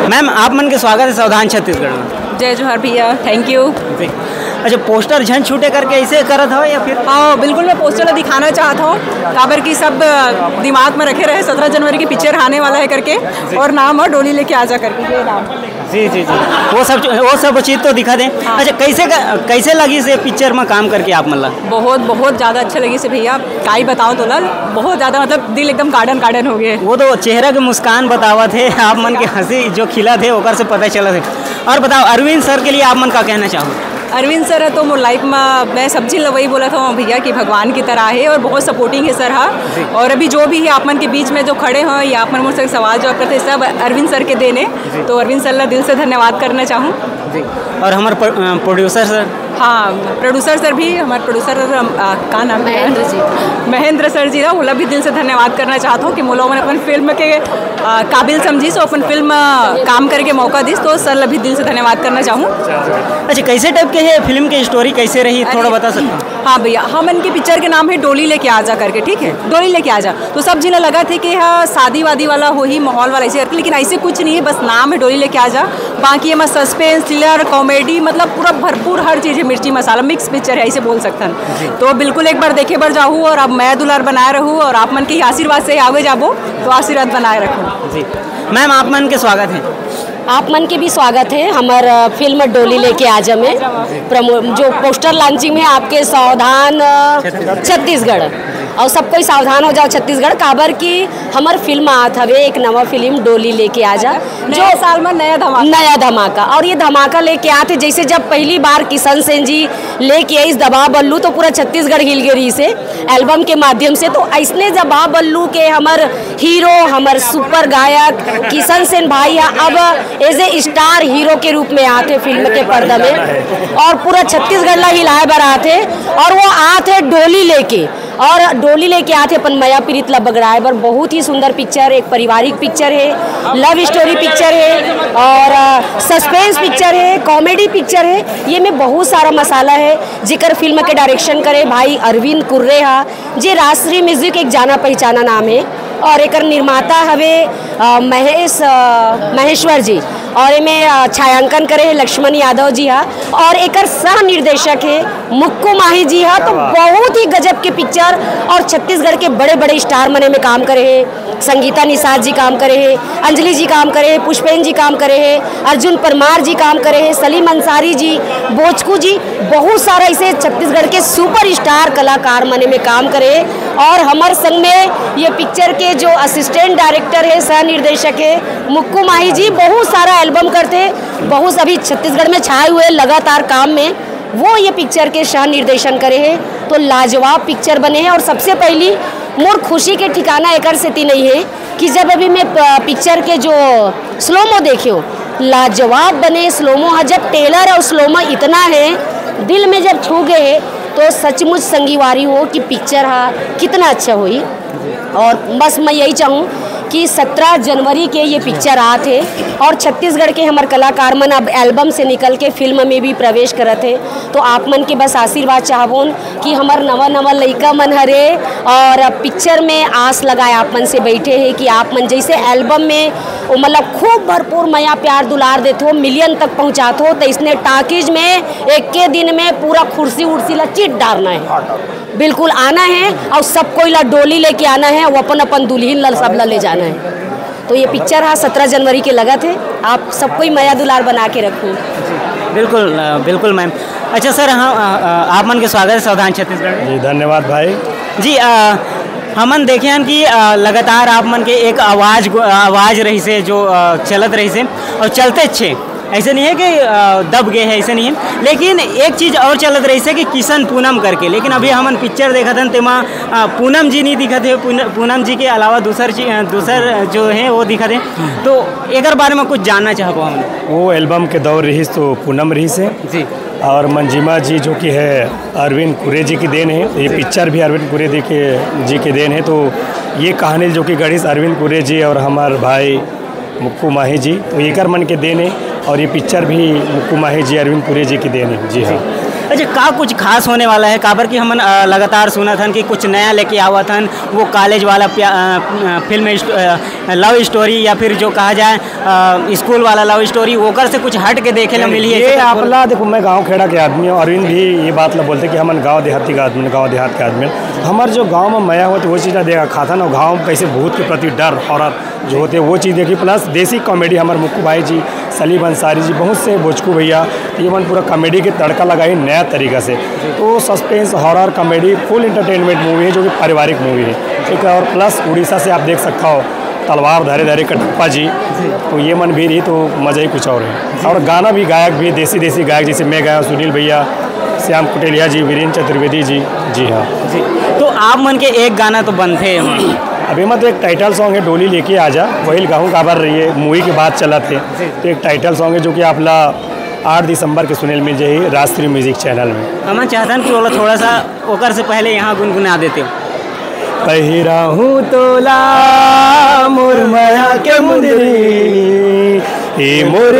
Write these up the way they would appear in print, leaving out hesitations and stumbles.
Ma'am आप मन के स्वागत है सावधान छत्तीसगढ़ में। जय जोहार भैया, थैंक यू। अच्छा, पोस्टर झन छूटे करके ऐसे करत हो या फिर? हाँ बिल्कुल, मैं पोस्टर दिखाना चाहता हूँ काबर की सब दिमाग में रखे रहे 17 जनवरी की पिक्चर आने वाला है करके, और नाम है डोली लेके आजा करके, ये नाम। जी जी जी, वो सब चीज़ तो दिखा दें। हाँ। अच्छा, कैसे लगी से पिक्चर में काम करके आप मतलब? बहुत ज़्यादा अच्छा लगी से भैया, का ही बताओ तो लाल, बहुत ज़्यादा मतलब दिल एकदम गार्डन हो गए। वो तो चेहरा के मुस्कान बतावा थे, आप मन के हंसी जो खिला थे ओकर से पता चला थे। और बताओ अरविंद सर के लिए आप मन का कहना चाहो? अरविंद सर है तो मोर लाइफ में मैं सब्जी वही बोला था भैया कि भगवान की तरह है और बहुत सपोर्टिंग है सर। हाँ, और अभी जो भी है आप मन के बीच में जो खड़े हैं या आप मन मुझसे सवाल जवाब करते सब अरविंद सर के देने, तो अरविंद सर दिल से धन्यवाद करना चाहूँ। जी, और हमारे प्रोड्यूसर सर? हाँ, प्रोड्यूसर सर भी, हमारे प्रोड्यूसर का नाम महेंद्र सर जी, मोला भी दिल से धन्यवाद करना चाहता हूँ कि मोला मैंने अपन फिल्म के काबिल समझी, सो अपन फिल्म काम करके मौका दी, तो सर भी दिल से धन्यवाद करना चाहूँ। अच्छा, कैसे टाइप के है फिल्म की स्टोरी, कैसे रही थोड़ा बता सकते हैं? हाँ भैया, हम इनकी पिक्चर के नाम है डोली लेके आजा करके, ठीक है, डोली लेके आजा। तो सब जिन्हें लगा थे कि हाँ शादी वादी वाला हो ही माहौल वाला ऐसे, लेकिन ऐसे कुछ नहीं है, बस नाम है डोली लेके आजा। बाकी हमारा सस्पेंस, थ्रिलर, कॉमेडी, मतलब पूरा भरपूर हर चीज़ है, मिर्ची मसाला मिक्स पिक्चर है ऐसे बोल सकते हैं। तो बिल्कुल एक बार देखे बार जाऊँ, और अब मैं दुलार बनाए रहूँ, और आप मन के आशीर्वाद से आगे जाबो तो आशीर्वाद बनाए रखूँ। जी मैम, आप मन के स्वागत है। आप मन के भी स्वागत है हमारा फिल्म डोली लेके आजा में जो पोस्टर लॉन्चिंग में आपके सावधान छत्तीसगढ़, और सब कोई सावधान हो जाओ छत्तीसगढ़, काबर की हमार फिल्म आत हवे एक नवा फिल्म डोली लेके आजा, जो साल में नया धमाका। और ये धमाका लेके आते जैसे जब पहली बार किशन सेन जी लेके आई इस दबा बल्लू, तो पूरा छत्तीसगढ़ हिल गई से एल्बम के माध्यम से। तो ऐसने दबा बल्लू के हमार हीरो, हमार सुपर गायक किशन सेन भाई अब एज ए स्टार हीरो के रूप में आते फिल्म के पर्दा में, और पूरा छत्तीसगढ़ ला हिलाए बर आते, और वो आते डोली लेके, और डोली लेके आते अपन मया पीरित ला बगड़ाए बर। बहुत ही सुंदर पिक्चर, एक पारिवारिक पिक्चर है, लव स्टोरी पिक्चर है, और सस्पेंस पिक्चर है, कॉमेडी पिक्चर है। ये में बहुत सारा मसाला है। जिकर फिल्म के डायरेक्शन करे भाई अरविंद कुर्रे हा, जे राष्ट्रीय म्यूजिक एक जाना पहचाना नाम है, और एक निर्माता हवे महेश्वर जी, और इनमें छायांकन करे है लक्ष्मण यादव जी हा, और एक सह निर्देशक है मुक्कू माही जी हा। तो बहुत ही गजब के पिक्चर, और छत्तीसगढ़ के बड़े बड़े स्टार मने में काम करे है। संगीता निषाद जी काम करे है, अंजलि जी काम करे है, पुष्पेन जी काम करे है, अर्जुन परमार जी काम करे है, सलीम अंसारी जी, बोचकू जी, बहुत सारा ऐसे छत्तीसगढ़ के सुपर स्टार कलाकार मने में काम करे है। और हमारे संग में ये पिक्चर के जो असिस्टेंट डायरेक्टर है, सह निर्देशक है मुक्कू माही जी, बहुत सारा एल्बम करते, बहुत अभी छत्तीसगढ़ में छाए हुए लगातार काम में, वो ये पिक्चर के सह निर्देशन करे है। तो लाजवाब पिक्चर बने हैं। और सबसे पहली मोर खुशी के ठिकाना एक से नहीं है कि जब अभी मैं पिक्चर के जो स्लोमो देखियो, लाजवाब बने स्लोमो, जब टेलर और स्लोमो इतना है दिल में जब छू गए, तो सचमुच संगीवारी हो कि पिक्चर हा कितना अच्छा हुई। और बस मैं यही चाहूँ कि 17 जनवरी के ये पिक्चर आते हैं, और छत्तीसगढ़ के हमारे कलाकार मन अब एल्बम से निकल के फिल्म में भी प्रवेश करत है। तो आप मन के बस आशीर्वाद चाहबोन कि हमार नवा नवा लइका मन हरे, और पिक्चर में आस लगाए आप मन से बैठे हैं कि आप मन जैसे एल्बम में वो मतलब खूब भरपूर मया प्यार दुलार देते हो, मिलियन तक पहुँचाते हो, तो इसने टाकीज में एक के दिन में पूरा कुर्सी उर्सी ला चिट डालना है, बिल्कुल आना है, और सब कोई ला डोली लेके आना है, वो अपन अपन दुल्हन ला सब ला ले जाना है। तो ये पिक्चर हाँ 17 जनवरी के लगा थे, आप सब कोई मया दुलार बना के रखूँ। बिल्कुल बिल्कुल मैम। अच्छा सर, हाँ आप मन के स्वागत है सावधान छत्तीसगढ़। जी धन्यवाद भाई जी। हमन देखे हैं कि लगातार आप मन के एक आवाज़ रही से जो चलत रही से, और चलते अच्छे, ऐसे नहीं है कि दब गए हैं, ऐसे नहीं है। लेकिन एक चीज़ और चलत रही से कि किशन पूनम करके, लेकिन अभी हमन पिक्चर देखा था तेमा पूनम जी नहीं दिखा थे, पूनम जी के अलावा दूसर जो है वो दिखा थे। तो एक बारे में कुछ जानना चाहबो हम। वो एल्बम के दौर रही तो पूनम रही से जी, और मंजिमा जी जो कि है अरविंद कुरे जी की देन है। ये पिक्चर भी अरविंद कुरे जी की देन है। तो ये कहानी जो कि गढ़ी अरविंद कुरे जी और हमारे भाई मुक्कू माही जी, तो एकर मन के देन है, और ये पिक्चर भी मुक्कू माही जी अरविंद कुरे जी की देन है। जी हाँ। अच्छा का कुछ खास होने वाला है काबर की हमन लगातार सुना था कि कुछ नया लेके आवा था वो कॉलेज वाला फिल्म लव स्टोरी या फिर जो कहा जाए स्कूल वाला लव स्टोरी ओकर से कुछ हट के देखे ला मिली है। ये आपला देखो मैं गांव खेड़ा के आदमी हूँ, अरविंद भी ये बात ला बोलते कि हमन गांव देहाती का आदमी, गांव देहात के आदमी हमारे जो गांव में मया हो तो वो चीज़ देखा खाता ना, गांव में कैसे भूत के प्रति डर हॉरर जो होते वो चीज़ देखी, प्लस देसी कॉमेडी हमारे मुक्कू भाई जी, सलीम अंसारी जी, बहुत से भोजकू भैया, ये मन पूरा कॉमेडी के तड़का लगाई नया तरीका से। तो suspense horror comedy full entertainment movie है जो कि पारिवारिक मूवी है, ठीक है। और प्लस उड़ीसा से आप देख सकता हो तलवार धारे धारे कटप्पा जी, तो ये मन भी रही तो मज़ा ही कुछ और है। और गाना भी गायक भी देसी गायक जैसे मैं गाया सुनील भैया, श्याम कुटेलिया जी, वीरेंद्र चतुर्वेदी जी। जी हाँ जी। तो आप मन के एक गाना तो बनते हैं अभी मत एक टाइटल सॉन्ग है डोली लेके आजा, वही गाँव काबर रही है मूवी के बाद चला थे, तो एक टाइटल सॉन्ग है जो कि आपला 8 दिसंबर के सुनेल मिल जाए राष्ट्रीय म्यूजिक चैनल में। हम चाहते कि वो थोड़ा सा ओकर से पहले यहाँ गुनगुना देते हो। पहिरा हूँ तोला मोर माया के मुंदरी, हे मोर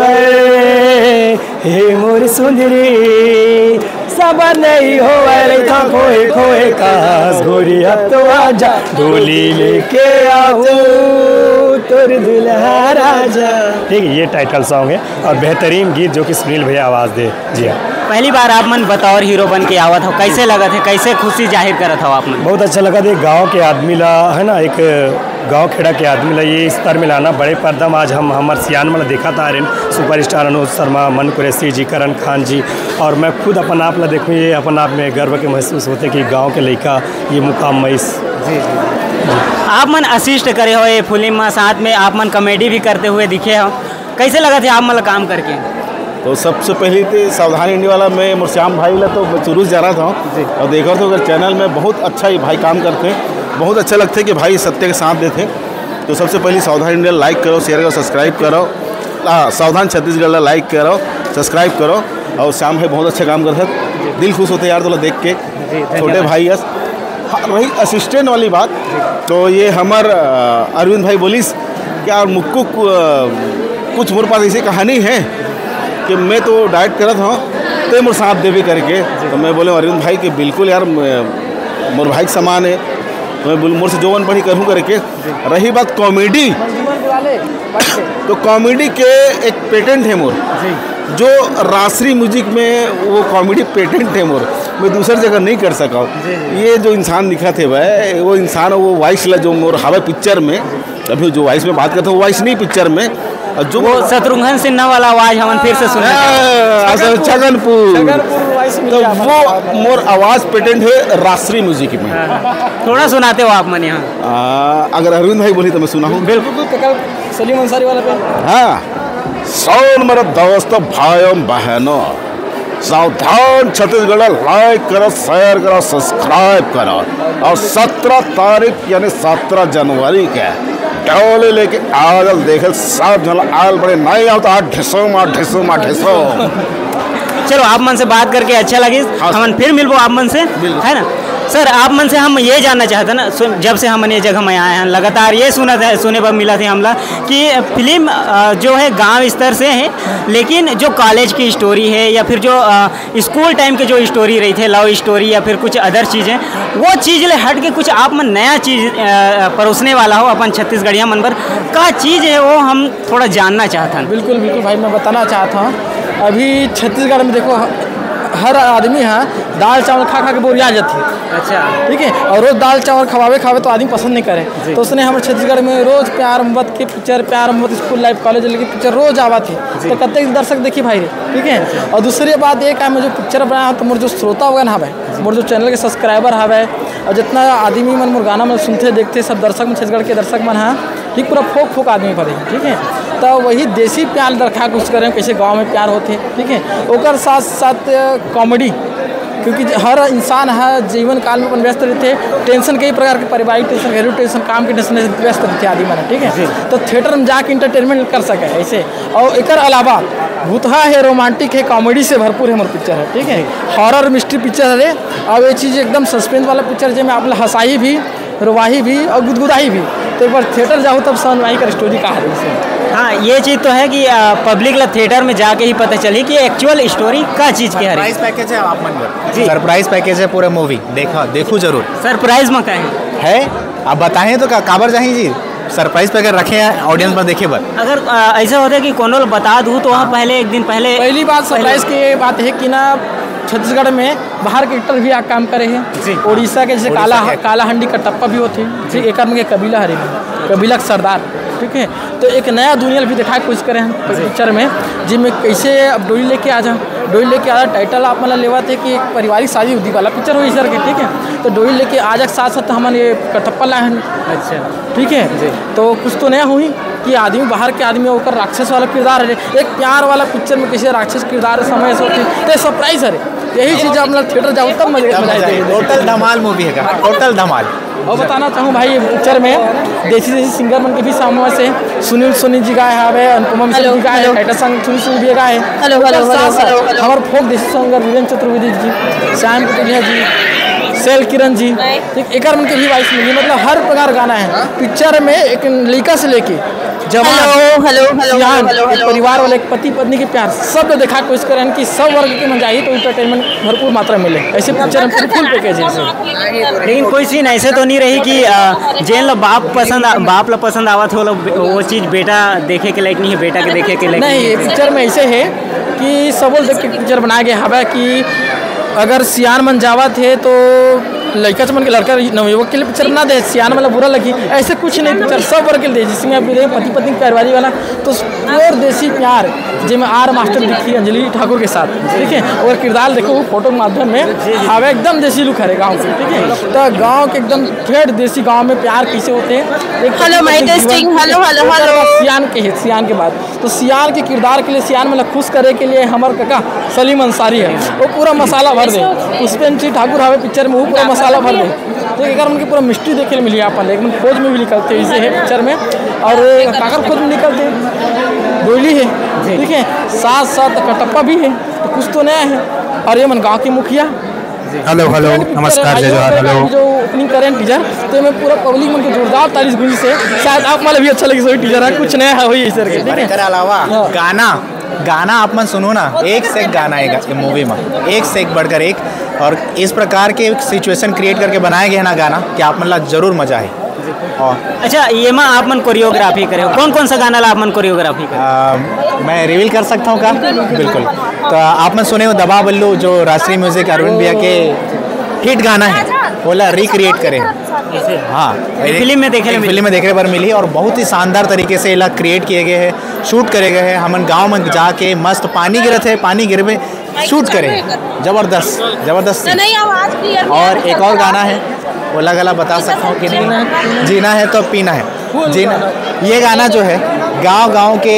दिलबर हे मोर सुंदरी, सब नहीं हो था खोए खोए कास गोरी अब तो आजा, डोली लेके आओ तोर दुल्हा राजा। ठीक है, ये टाइटल सॉन्ग है और बेहतरीन गीत जो कि सुनील भैया आवाज़ दे। जी हाँ, पहली बार आप मन बतौर हीरो बन के आवत हो, कैसे लगा थे, कैसे खुशी जाहिर करत हो आप मन? बहुत अच्छा लगा था। गांव के आदमी ला है ना, एक गांव खेड़ा के आदमी ला ये स्तर में लाना बड़े पर्दा में। आज हम हमारे सियान में देखा था सुपरस्टार अनुज शर्मा, मनु कुरैशी जी, करण खान जी, और मैं खुद अपन आप ला देखूँ ये अपन आप में गर्व के महसूस होते कि गाँव के लड़का ये मुकाम मैं जी आप मन असिस्ट करे हो ये फिल्म में, साथ में आप मन कॉमेडी भी करते हुए दिखे हो, कैसे लगा थे आप मतलब काम करके? तो सबसे पहले तो सावधान इंडिया वाला मैं मुरश्याम भाई ला तो मैं शुरू से जा रहा था और देखा तो अगर चैनल में बहुत अच्छा ये भाई काम करते हैं, बहुत अच्छा लगता है कि भाई सत्य के साथ देते। तो सबसे पहले सावधान इंडिया लाइक करो, शेयर करो, सब्सक्राइब करो। सावधान छत्तीसगढ़ लाइक करो, सब्सक्राइब करो। और श्याम भाई बहुत अच्छा काम करते हैं, दिल खुश होते यार तो देख के, छोटे भाई यस। हाँ, रही असिस्टेंट वाली बात तो ये हमार अरविंद भाई बोलिस क्या मुक्कू कुछ मोर पास ऐसी कहानी है कि मैं तो डाइट करत हूँ तो मोर साथ देवे करके, तो मैं बोले अरविंद भाई कि बिल्कुल यार मोर भाई के समान है, तो मैं बोल मोर से जोवन पढ़ी करूँ करके। रही बात कॉमेडी, तो कॉमेडी के एक पेटेंट है मोर, जो राष्ट्रीय म्यूजिक में वो कॉमेडी पेटेंट है मोर, मैं दूसरी जगह नहीं कर सका। ये जो इंसान दिखा थे भाई वो इंसान वो वॉइस ला जो मोर हवा पिक्चर में, अभी जो वॉइस में बात करते वो वॉइस नहीं पिक्चर में, जो वो शत्रुघ्न सिन्हा वाला आवाज हम फिर से सुना छगनपुर, तो वो मोर आवाज़ पेटेंट है राष्ट्रीय म्यूजिक में। थोड़ा सुनाते हो आप मन यहाँ? अगर अरविंद भाई बोली तो मैं सुना हूँ। बिल्कुल सलीम अंसारी वाला पे। हाँ, सौन मेरे दोस्तों भाइयों बहनों, सावधान छत्तीसगढ़ लाइक करो, शेयर करो, सब्सक्राइब करो। और 17 तारीख यानी 17 जनवरी के डोली लेके आगल देखे सब जन आल बड़े नहीं आओ तो ढिसो। चलो आप मन से बात करके अच्छा लगी, हम फिर मिलबो आप मन से, है ना सर। आप मन से हम ये जानना चाहते ना, जब से हम ये जगह में आए हैं लगातार ये सुने पर मिला थे हमला कि फिल्म जो है गांव स्तर से है, लेकिन जो कॉलेज की स्टोरी है या फिर जो स्कूल टाइम के जो स्टोरी रही थे, लव स्टोरी या फिर कुछ अदर चीज़ें, वो चीज़ ले हट के कुछ आप मन नया चीज़ परोसने वाला हो अपन छत्तीसगढ़िया मन पर का चीज़ है वो हम थोड़ा जानना चाहते हैं। बिल्कुल भाई, मैं बताना चाहता हूँ अभी छत्तीसगढ़ में देखो हर आदमी है दाल चावल खा के बोरिया जाती है। अच्छा, ठीक है, और रोज़ दाल चावल खवावे तो आदमी पसंद नहीं करे, तो उसने हमारे छत्तीसगढ़ में रोज़ प्यार मोहब्बत की पिक्चर, प्यार मोहब्बत स्कूल लाइफ कॉलेज की पिक्चर रोज़ आवा थी, तो कतने दर्शक देखी भाई, ठीक है। और दूसरी बात एक है, मैं जो पिक्चर बनाया तो मोर जो श्रोता होगा ना भाई, मोर जो चैनल के सब्सक्राइबर हवे और जितना आदमी मन मोर गाना में सुनते देखते सब दर्शक में छत्तीसगढ़ के दर्शक मन है, ठीक पूरा फोक आदमी पर, ठीक है। तो वही देसी प्यार रखा कुछ करें, कैसे गांव में प्यार होते, ठीक है। ओकर साथ साथ कॉमेडी, क्योंकि हर इंसान है जीवन काल में अपन व्यस्त रहते, टेंशन कई प्रकार के, पारिवारिक टेंशन, घरेलू टेंशन, काम के टेंशन व्यस्त रहते आदमी मन, ठीक है। तो थिएटर में जाके इंटरटेनमेंट कर सके ऐसे। और एक अलावा भूतहा है, रोमांटिक है, कॉमेडी से भरपूर है मोर पिक्चर है, ठीक है। हॉरर मिस्ट्री पिक्चर है, और ये चीज़ एकदम सस्पेंस वाला पिक्चर जिसमें आप हंसाई भी, रुवाही भी और गुदगुदाही भी। तो एक बार थिएटर जाओ तब समझ का स्टोरी कहा है। हाँ, ये चीज़ तो है कि पब्लिक ला थिएटर में जाके ही पता चली कि एक्चुअल स्टोरी का चीज़ के सरप्राइज पैकेज है आप मन जी। सरप्राइज पैकेज है पूरा मूवी देखो जरूर सरप्राइज में का है। आप बताएं तो काबर जाही जी सरप्राइज पैकेज रखे हैं ऑडियंस में देखे बर। अगर ऐसा होता है कि कोनो बता दूँ तो वहाँ पहले एक दिन पहले पहली बात सरप्राइज की ये बात है कि ना छत्तीसगढ़ में बाहर के एक्टर भी काम करे हैं। उड़ीसा के जैसे कालाहंडी कटप्पा भी होते हैं, एक आदमी के कबीला हरे कबीला के सरदार, ठीक है। तो एक नया दुनिया भी दिखाए कोशिश करें हम पिक्चर में, जिनमें कैसे अब डोली लेके आ टाइटल आप मतलब लेवा थे कि एक पारिवारिक शादी उदी वाला पिक्चर हो सर के, ठीक है। तो डोली लेके आ जा साथ साथ हमारे ये कटप्पा लाए हैं, अच्छा ठीक है। तो कुछ तो नया हुई कि आदमी बाहर के आदमी होकर राक्षस वाला किरदार है, एक प्यार वाला पिक्चर में कैसे राक्षस किरदार समय से होती है, सरप्राइज है। यही चीज़ आप लोग थिएटर जाओ तब मजा आएगी। टोटल धमाल मूवी है, टोटल धमाल। और बताना चाहूँ भाई पिक्चर में देसी सिंगर मन के भी सामने से सुनील जी गाए हवे, अनुपमा मिश्रा जी गाए, टाइटल सॉन्ग सुनील भी गाए। हमारे फोक देसी सिंगर वीरेंद्र चतुर्वेदी जी, श्याम कटोरिया जी, सेल किरण जी, एक मन के भी वॉइस मिली। मतलब हर प्रकार गाना है पिक्चर में, एक लड़का से लेके जवान परिवार वाले, एक पति पत्नी के प्यार सब दिखा कोशिश करें कि सब वर्ग के मजा आई तो एंटरटेनमेंट भरपूर मात्रा में मिले। ऐसे पिक्चर में फुल पैकेज है। लेकिन कोई सीन ऐसे तो नहीं रही कि जेन ला बाप ला पसंद आवत हो वो चीज़ बेटा देखे के लायक नहीं है, बेटा के देखे के लायक नहीं। ये पिक्चर में ऐसे है कि सबों देख के पिक्चर बनाया गया है कि अगर सियान मन जावत है तो लड़का चमन के लड़का नवयुवक के लिए पिक्चर बना दे, सियान मतलब बुरा लगी, ऐसे कुछ नहीं। पिक्चर सब वर्ग के लिए, जिसमें आप भी पति पत्नी परिवारी वाला तो प्योर देसी प्यार, जिसमें आर मास्टर दिखी अंजलि ठाकुर के साथ, ठीक है। और किरदार देखो वो फोटो के माध्यम में हवे एकदम देसी लुक है गाँव के, ठीक है। तो गाँव के एकदम ठेठ देसी गाँव में प्यार कैसे होते हैं। सियान के बाद तो सियान के किरदार के लिए, सियान मतलब खुश करे के लिए हमारे काका सलीम अंसारी है, वो पूरा मसाला भर दे। पुष्पेंद्र ठाकुर हवे पिक्चर में, वो पूरा मसाला भर दे। तो एक उनकी पूरा मिस्ट्री देखे मिली यहाँ लेकिन खोज में भी निकलते इसे है पिक्चर में, और काकर खोज में निकलते डोली है, ठीक है। साथ साथ कटप्पा भी है, तो कुछ तो नया है। और ये मन गाँव के मुखिया, हेलो नमस्कार, जय जवाहर। हेलो जो ओपनिंग करें टीजर, तो मैं पूरा पब्लिक मन के जोरदार तारीफ गुंजी से शायद आप मतलब भी अच्छा लगे सो टीजर है, कुछ नया है वही सर के अलावा गाना आप मन सुनो ना, एक से एक गाना है मूवी में, एक से एक बढ़कर एक। और इस प्रकार के सिचुएशन क्रिएट करके बनाया गया ना गाना कि आप मतलब जरूर मजा है। और अच्छा, ये में आप मन कोरियोग्राफी करे हो, कौन सा गाना ला आप मन कोरियोग्राफी करे? मैं रिवील कर सकता हूँ का? बिल्कुल। तो आप मन सुने हो दबा बल्लू, जो राष्ट्रीय म्यूजिक अरविंद भैया के हिट गाना है, बोला रिक्रिएट करे। हाँ, फिल्म में देखने पर मिली, और बहुत ही शानदार तरीके से इला क्रिएट किए गए हैं, शूट करे गए हैं। हमन गांव में जाके मस्त पानी गिरत है, पानी गिर में शूट करे, जबरदस्त। और एक और गाना है, वो लगा बता सकता हूँ कि नहीं, जीना है तो पीना है। ये गाना जो है गांव के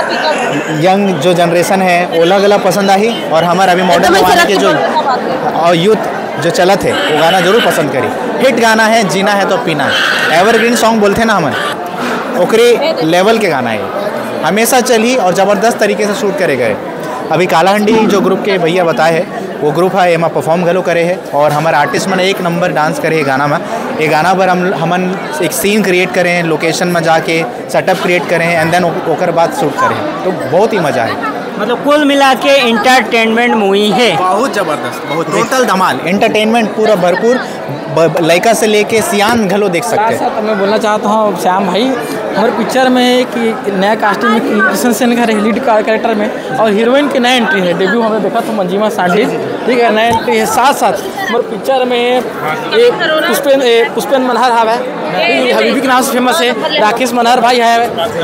यंग जो जनरेशन है वो अलग पसंद आई, और हमारे अभी मॉडर्न जमाने के जो और यूथ जो चलत है वो गाना जरूर पसंद करी। हिट गाना है, जीना है तो पीना है, एवरग्रीन सॉन्ग बोलते ना हमन, ओकरे लेवल के गाना है, हमेशा चली और ज़बरदस्त तरीके से शूट करे गए। अभी कालाहंडी जो ग्रुप के भैया बताए हैं वो ग्रुप है, एमा परफॉर्म गलो करे है, और हमारे आर्टिस्ट मैंने एक नंबर डांस करे है गाना में। ये गाना पर हमन एक सीन क्रिएट करें हैं, लोकेशन में जाके सेटअप क्रिएट करें हैं, एंड देन ओकर बाद शूट करें, तो बहुत ही मज़ा है। मतलब कुल मिला के इंटरटेनमेंट मूवी है, बहुत ज़बरदस्त, बहुत टोटल धमाल, एंटरटेनमेंट पूरा भरपूर, लड़का से लेके सियान घलो देख सकते हैं। साथ मैं बोलना चाहता हूँ श्याम भाई, हमारे पिक्चर में है कि नया कास्टिंग में कृष्ण सेन का है लीड कैरेक्टर में, और हीरोइन की नया एंट्री है, डेब्यू हमने देखा तो मंजिमा सांडी, ठीक है, नया एंट्री है। साथ साथ हमारे पिक्चर में पुष्पेंद्र मनहर हवा है, हबीबी के नाम से फेमस है, राकेश मनहर भाई है,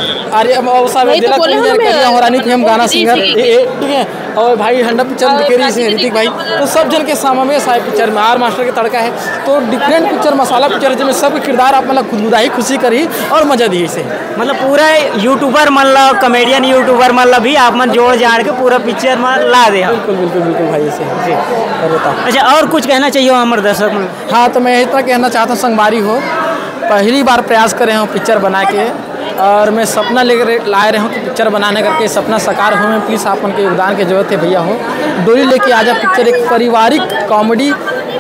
रानी फेम गाना सिंगर, ठीक है। और भाई हंडा पिक्चर दिखे रही है ऋतिक भाई, तो सब जन के सामने सारे पिक्चर में आर मास्टर के तड़का है, तो डिफरेंट पिक्चर मसाला पिक्चर है, जिसमें सब किरदार आप मतलब खुदबुदाई खुशी करी और मजा दी इसे। मतलब पूरा यूट्यूबर मन ला, कॉमेडियन यूट्यूबर मन ला भी आप मन जोड़ जाड़ के पूरा पिक्चर में ला दे। बिल्कुल भाई इसे जी। अच्छा, और कुछ कहना चाहिए हमारे दर्शक में? हाँ, तो मैं इतना कहना चाहता हूँ, संगवारी हो पहली बार प्रयास करे हूँ पिक्चर बना के, और मैं सपना लेकर लाए रहे हूँ कि पिक्चर बनाने करके सपना साकार हो में प्लीज़ आप उनके योगदान की जरूरत है भैया हो। डोली लेके आजा पिक्चर एक पारिवारिक कॉमेडी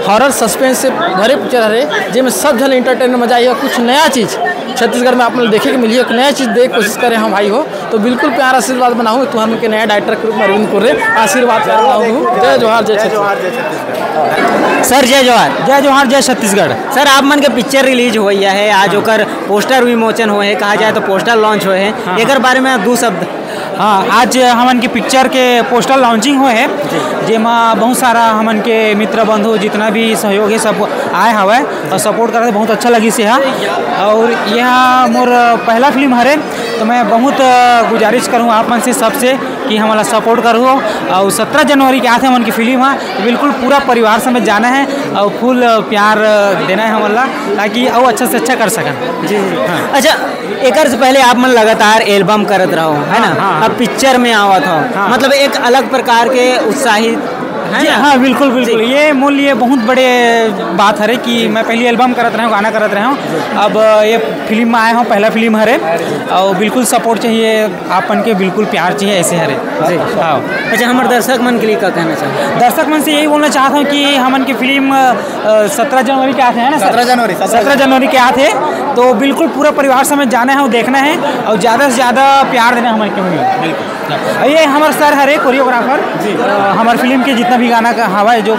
हॉरर सस्पेंस से भरे पिक्चर हरे जिसमें सब जन इंटरटेनमेंट मजा आई, कुछ नया चीज़ छत्तीसगढ़ में आप लोग देखे कि मिली, एक नया चीज़ देख कोशिश करें हम भाई हो तो बिल्कुल प्यार आशीर्वाद बनाऊँ तो हम के नया डायरेक्टर के रूप में अरविंद कुर्रे आशीर्वाद कर रहा हूँ। जय जोहार जय छत्तीसगढ़। सर जय जोहार। जय जोहार जय छत्तीसगढ़। सर आप मन के पिक्चर रिलीज हुई है आज, ओकर पोस्टर विमोचन हुए है, कहा जाए तो पोस्टर लॉन्च हुए हैं, एक बारे में 2 शब्द। हाँ, आज हमन के पिक्चर के पोस्टर लॉन्चिंग हुए है जेमा बहुत सारा हमन के मित्र बंधु जितना भी सहयोग है सब आए हवे और सपोर्ट करते बहुत अच्छा लगी से है। और यह मोर पहला फिल्म हरे तो मैं बहुत गुजारिश करूँ आप मन से सबसे कि हमारा सपोर्ट करूँ। और 17 जनवरी के आते हमन की फिल्म है तो बिल्कुल पूरा परिवार समेत जाना है और फुल प्यार देना है हमारा ताकि और अच्छा से अच्छा कर सकें। जी हाँ। अच्छा, एक से पहले आप मन लगातार एल्बम करत रहो है ना, अब पिक्चर में आवत हो, मतलब एक अलग प्रकार के उत्साहित जी हाँ बिल्कुल बिल्कुल, ये मूल्य बहुत बड़े बात है कि मैं पहली एल्बम करत रहा हूँ, गाना करत रहा हूँ, अब ये फिल्म में आया हूँ, पहला फिल्म हरे और बिल्कुल सपोर्ट चाहिए आपन के, बिल्कुल प्यार चाहिए ऐसे हरे जी हाँ। अच्छा, हमारे दर्शक मन के लिए क्या कहना चाहिए? दर्शक मन से यही बोलना चाहता हूँ कि हमन की फिल्म 17 जनवरी के आते हैं ना, 17 जनवरी के आते तो बिल्कुल पूरा परिवार समेत जाना है और देखना है और ज़्यादा से ज़्यादा प्यार देना है हमारे बिल्कुल। ये हमारे सर हरे कोरियोग्राफर हमारे फिल्म के जितना भी गाना का हवा है जो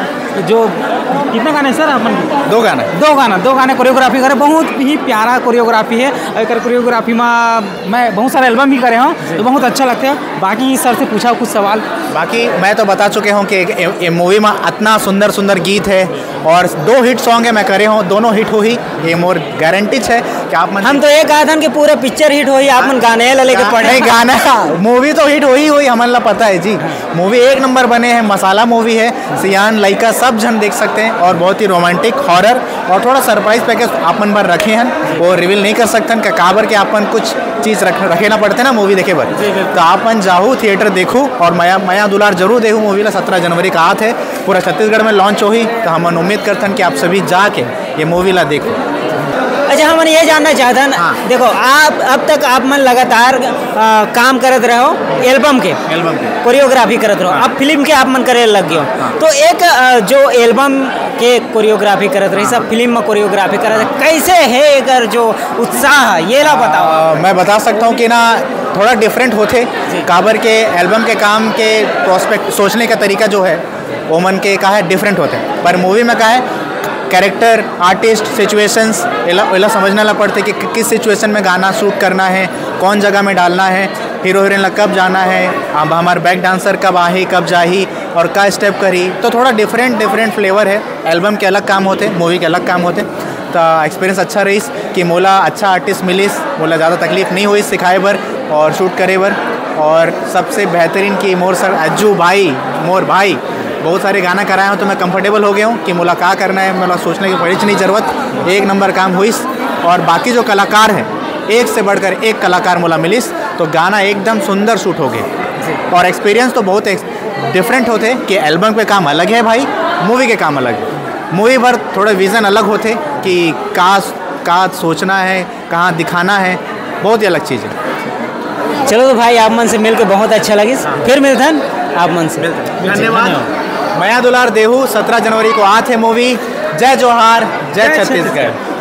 कितना गाने सर अपन 2 गाने कोरियोग्राफी करे, बहुत ही प्यारा कोरियोग्राफी है। एक कोरियोग्राफी में मैं बहुत सारे एल्बम भी करे हूँ तो बहुत अच्छा लगता है। बाकी सर से पूछा कुछ सवाल। बाकी मैं तो बता चुके हूँ कि ये मूवी में इतना सुंदर सुंदर गीत है और 2 हिट सॉन्ग है मैं करे हूँ, दोनों हिट हो ही, ये मोर गारंटीज है कि आप हम तो ये कहा था कि पूरा पिक्चर हिट हो ही, आप मन गाने लेके पढ़े गाना मूवी तो हिट हो ही हमारा पता है जी। मूवी 1 नंबर बने हैं, मसाला मूवी है, सियान लइका सब जन देख सकते हैं और बहुत ही रोमांटिक हॉरर और थोड़ा सरप्राइज पैकेज आपन बार रखे हैं, वो रिवील नहीं कर सकते हैं काबर के आपन कुछ चीज़ रखे ना पड़ते ना मूवी देखे बर, तो आपन जाहू थिएटर देखूँ और माया दुलार जरूर देखूँ। मूवी ला 17 जनवरी का आत है, पूरा छत्तीसगढ़ में लॉन्च हो ही तो हम उम्मीद करते हैं कि आप सभी जाके ये मूवी ला देखो। अच्छा, हम ये जानना चाहते हैं देखो आप अब तक आप मन लगातार काम करत रहो एल्बम के कोरियोग्राफी करत रहो, अब फिल्म के आप मन करे लग गयो तो एक जो एल्बम के कोरियोग्राफी करत रही सब फिल्म में कोरियोग्राफी करत कैसे है एक जो उत्साह ये ला बताओ। मैं बता सकता हूँ कि ना थोड़ा डिफरेंट होते काबर के एल्बम के काम के प्रोस्पेक्ट सोचने का तरीका जो है वो मन के का है डिफरेंट होते हैं, पर मूवी में का है कैरेक्टर आर्टिस्ट सिचुएशंस एला समझना ला पड़ते कि किस सिचुएशन में गाना शूट करना है, कौन जगह में डालना है, हीरो हीरोइन ला कब जाना है, अब हमारे बैक डांसर कब आही कब जाही और का स्टेप करी, तो थोड़ा डिफरेंट फ्लेवर है। एल्बम के अलग काम होते, मूवी के अलग काम होते, तो एक्सपीरियंस अच्छा रही कि मोला अच्छा आर्टिस्ट मिलिस, मोला ज़्यादा तकलीफ नहीं हुई सिखाए बर और शूट करे बर। और सबसे बेहतरीन कि मोर सर अज्जू भाई मोर भाई बहुत सारे गाना कराए हूँ तो मैं कंफर्टेबल हो गया हूँ कि मुलाकात करना है, मतलब सोचने की पड़ी नहीं ज़रूरत, 1 नंबर काम हुई। और बाकी जो कलाकार हैं एक से बढ़कर एक कलाकार मुला मिलिस तो गाना एकदम सुंदर शूट हो गए और एक्सपीरियंस तो बहुत डिफरेंट होते कि एल्बम पे काम अलग है भाई, मूवी के काम अलग है। मूवी पर थोड़े विज़न अलग होते कि कहाँ सोचना है, कहाँ दिखाना है, बहुत ही अलग चीज़ है। चलो तो भाई आप मन से मिल के बहुत अच्छा लगी, फिर मिलते हैं आप मन से। धन्यवाद। माया दुलार देहू 17 जनवरी को आत है मूवी। जय जोहार जय छत्तीसगढ़।